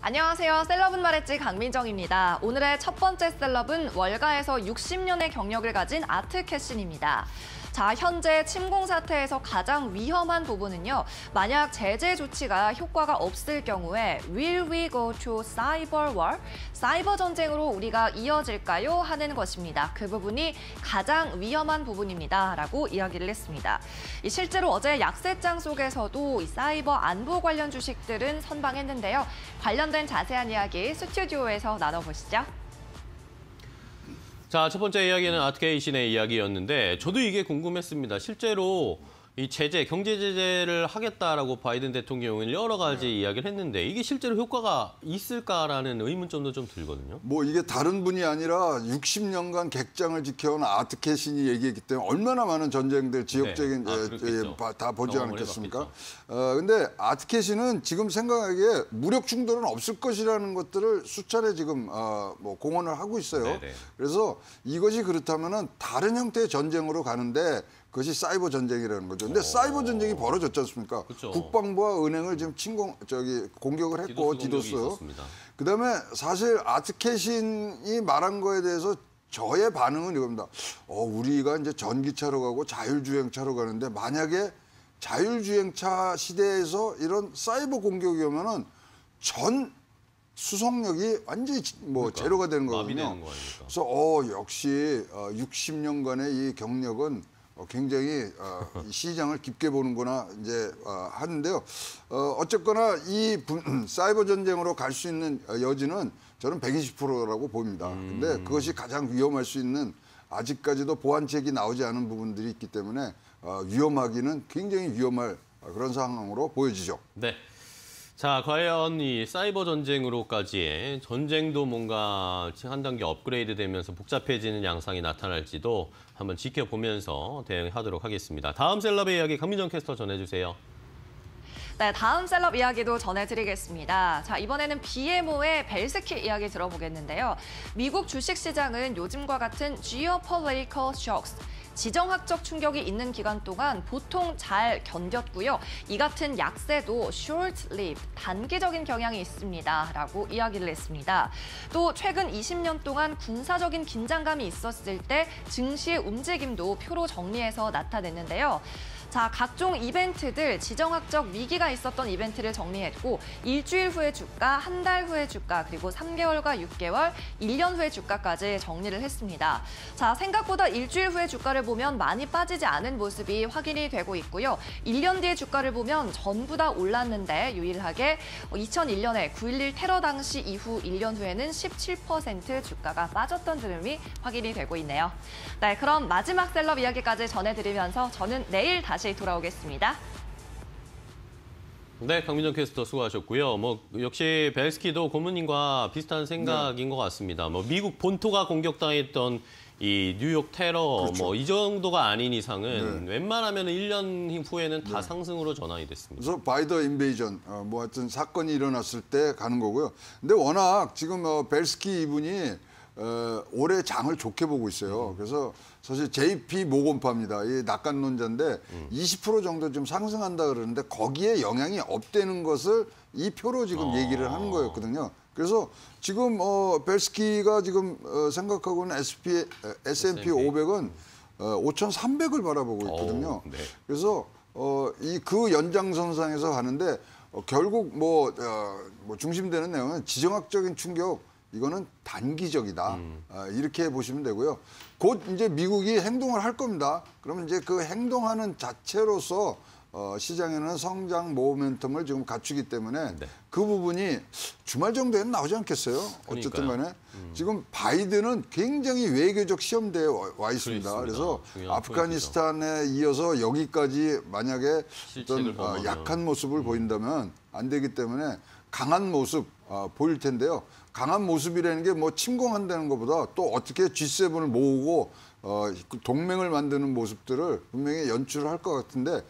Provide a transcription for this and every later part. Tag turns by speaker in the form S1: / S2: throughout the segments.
S1: 안녕하세요. 셀럽은 말했지 강민정입니다. 오늘의 첫 번째 셀럽은 월가에서 60년의 경력을 가진 아트캐신입니다. 자, 현재 침공 사태에서 가장 위험한 부분은요. 만약 제재 조치가 효과가 없을 경우에 Will we go to cyber war? 사이버 전쟁으로 우리가 이어질까요? 하는 것입니다. 그 부분이 가장 위험한 부분입니다. 라고 이야기를 했습니다. 실제로 어제 약세장 속에서도 이 사이버 안보 관련 주식들은 선방했는데요. 관련된 자세한 이야기 스튜디오에서 나눠보시죠.
S2: 자, 첫 번째 이야기는 아트캐신의 이야기였는데 저도 이게 궁금했습니다. 실제로 이 제재, 경제 제재를 하겠다라고 바이든 대통령은 여러 가지 이야기를 했는데 이게 실제로 효과가 있을까라는 의문점도 좀 들거든요.
S3: 뭐 이게 다른 분이 아니라 60년간 객장을 지켜온 아트캐신이 얘기했기 때문에 얼마나 많은 전쟁들, 지역적인 다 보지 않았겠습니까? 근데 아트캐신은 지금 생각하기에 무력 충돌은 없을 것이라는 것들을 수차례 지금 뭐 공언을 하고 있어요. 네네. 그래서 이것이 그렇다면은 다른 형태의 전쟁으로 가는데 그것이 사이버 전쟁이라는 거죠. 근데 사이버 전쟁이 벌어졌지 않습니까?
S2: 그쵸.
S3: 국방부와 은행을 지금 공격을 했고 디도스. 그다음에 사실 아트캐신이 말한 거에 대해서 저의 반응은 이겁니다. 우리가 이제 전기차로 가고 자율주행차로 가는데 만약에 자율주행차 시대에서 이런 사이버 공격이 오면은 전 수송력이 완전히 뭐 그러니까, 제로가 되는 거거든요. 그래서 역시 60년간의 이 경력은 굉장히 시장을 깊게 보는구나 이제 하는데요. 어쨌거나 이 사이버 전쟁으로 갈 수 있는 여지는 저는 120%라고 봅니다. 근데 그것이 가장 위험할 수 있는 아직까지도 보완책이 나오지 않은 부분들이 있기 때문에 위험하기는 굉장히 위험할 그런 상황으로 보여지죠.
S2: 네. 자, 과연 이 사이버 전쟁으로까지의 전쟁도 뭔가 한 단계 업그레이드 되면서 복잡해지는 양상이 나타날지도 한번 지켜보면서 대응하도록 하겠습니다. 다음 셀럽의 이야기 강민정 캐스터 전해주세요.
S1: 네, 다음 셀럽 이야기도 전해드리겠습니다. 자, 이번에는 BMO의 벨스키 이야기 들어보겠는데요. 미국 주식시장은 요즘과 같은 geopolitical shocks, 지정학적 충격이 있는 기간 동안 보통 잘 견뎠고요. 이 같은 약세도 short-lived, 단기적인 경향이 있습니다. 라고 이야기를 했습니다. 또 최근 20년 동안 군사적인 긴장감이 있었을 때 증시의 움직임도 표로 정리해서 나타냈는데요. 자, 각종 이벤트들, 지정학적 위기가 있었던 이벤트를 정리했고 일주일 후의 주가, 한 달 후의 주가, 그리고 3개월과 6개월, 1년 후의 주가까지 정리를 했습니다. 자, 생각보다 일주일 후의 주가를 보면 많이 빠지지 않은 모습이 확인이 되고 있고요. 1년 뒤의 주가를 보면 전부 다 올랐는데 유일하게 2001년에 9.11 테러 당시 이후 1년 후에는 17% 주가가 빠졌던 흐름이 확인이 되고 있네요. 네, 그럼 마지막 셀럽 이야기까지 전해드리면서 저는 내일 다시 돌아오겠습니다.
S2: 네, 강민정 캐스터 수고하셨고요. 뭐 역시 벨스키도 고문님과 비슷한 생각인 것 같습니다. 뭐 미국 본토가 공격당했던 이 뉴욕 테러
S3: 그렇죠.
S2: 뭐 이 정도가 아닌 이상은 웬만하면 1년 후에는 다 상승으로 전환이 됐습니다.
S3: 그래서 바이더 인베이전 뭐 하여튼 사건이 일어났을 때 가는 거고요. 근데 워낙 지금 벨스키 이분이 올해 장을 좋게 보고 있어요. 그래서 사실 JP 모건파입니다. 이 낙관론자인데 20% 정도 좀 상승한다 그러는데 거기에 영향이 없다는 것을 이 표로 지금 얘기를 하는 거였거든요. 그래서 지금 벨스키가 지금 생각하고는 S&P 500은 5,300을 바라보고 있거든요.
S2: 네.
S3: 그래서 그 연장선상에서 가는데 결국 뭐 중심되는 내용은 지정학적인 충격. 이거는 단기적이다. 이렇게 보시면 되고요. 곧 이제 미국이 행동을 할 겁니다. 그러면 이제 그 행동하는 자체로서 시장에는 성장 모멘텀을 지금 갖추기 때문에 그 부분이 주말 정도에는 나오지 않겠어요? 어쨌든 간에. 지금 바이든은 굉장히 외교적 시험대에 와 있습니다. 그래서 아프가니스탄에 이어서 여기까지 만약에 어떤 약한 모습을 보인다면 안 되기 때문에 강한 모습 보일 텐데요. 강한 모습이라는 게 뭐 침공한다는 것보다 또 어떻게 G7을 모으고 동맹을 만드는 모습들을 분명히 연출을 할 것 같은데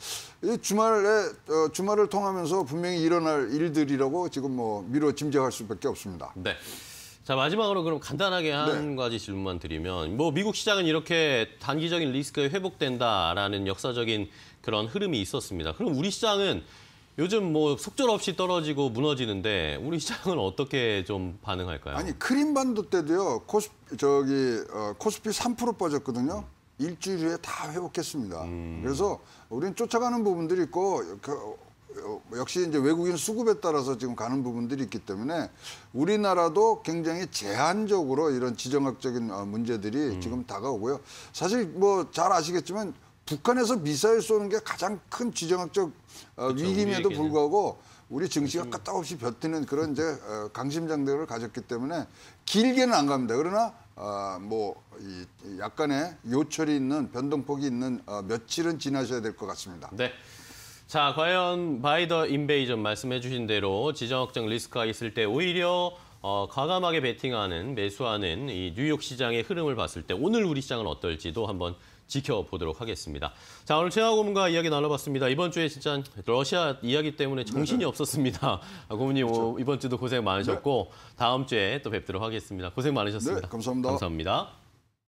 S3: 주말을 통하면서 분명히 일어날 일들이라고 지금 뭐 미뤄 짐작할 수밖에 없습니다.
S2: 네. 자, 마지막으로 그럼 간단하게 한 가지 질문만 드리면 뭐 미국 시장은 이렇게 단기적인 리스크가 회복된다라는 역사적인 그런 흐름이 있었습니다. 그럼 우리 시장은 요즘 뭐 속절없이 떨어지고 무너지는데 우리 시장은 어떻게 좀 반응할까요?
S3: 아니 크림반도 때도요. 코스피 3% 빠졌거든요. 일주일 후에 다 회복했습니다. 그래서 우리는 쫓아가는 부분들이 있고 역시 이제 외국인 수급에 따라서 지금 가는 부분들이 있기 때문에 우리나라도 굉장히 제한적으로 이런 지정학적인 문제들이 지금 다가오고요. 사실 뭐 잘 아시겠지만 북한에서 미사일 쏘는 게 가장 큰 지정학적 위기임에도 불구하고 우리 증시가 까딱없이 버티는 그런 이제 강심장대를 가졌기 때문에 길게는 안 갑니다. 그러나 이 약간의 요철이 있는 변동폭이 있는 며칠은 지나셔야 될 것 같습니다.
S2: 네. 자, 과연 바이 더 인베이전 말씀해 주신 대로 지정학적 리스크가 있을 때 오히려 과감하게 베팅하는, 매수하는 이 뉴욕 시장의 흐름을 봤을 때 오늘 우리 시장은 어떨지도 한번 지켜보도록 하겠습니다. 자, 오늘 최하 고문과 이야기 나눠봤습니다. 이번 주에 진짜 러시아 이야기 때문에 정신이 없었습니다. 고문님 그렇죠. 이번 주도 고생 많으셨고 다음 주에 또 뵙도록 하겠습니다. 고생 많으셨습니다.
S3: 네, 감사합니다.
S2: 감사합니다.